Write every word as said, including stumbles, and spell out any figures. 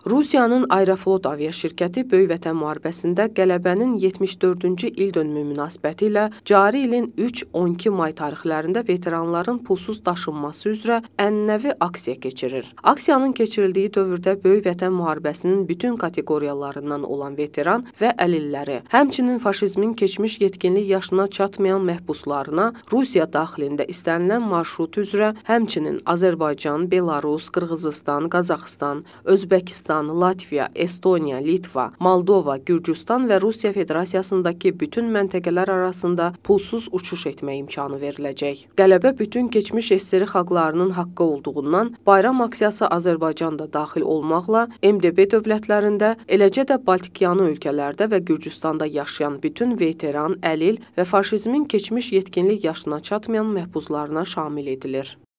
Rusiyanın Aeroflot aviaşirkəti Böyük Vətən müharibəsində qələbənin yetmiş dördüncü ildönümü münasibətilə cari ilin üç on iki may tarixlərində veteranların pulsuz daşınması üzrə ənənəvi aksiya keçirir. Aksiyanın keçirildiyi dövrdə Böyük Vətən müharibəsinin bütün kateqoriyalarından olan veteran və əlilləri, həmçinin faşizmin keçmiş yetkinlik yaşına çatmayan məhbuslarına Rusiya daxilində istənilən marşrut üzrə, həmçinin Azərbaycan, Belarus, Qırğızıstan, Qazaxıstan, Özbəkistan, Latviya, Estoniya, Litva, Moldova, Gürcüstan və Rusiya Federasiyasındakı bütün məntəqələr arasında pulsuz uçuş etmə imkanı veriləcək. Qələbə bütün keçmiş S S R xalqlarının haqqı olduğundan bayram aksiyası Azərbaycanda daxil olmaqla M D B dövlətlərində, eləcə də Baltikyanı ölkələrdə və Gürcüstanda yaşayan bütün veteran, əlil və faşizmin keçmiş yetkinlik yaşına çatmayan məhbuslarına şamil edilir.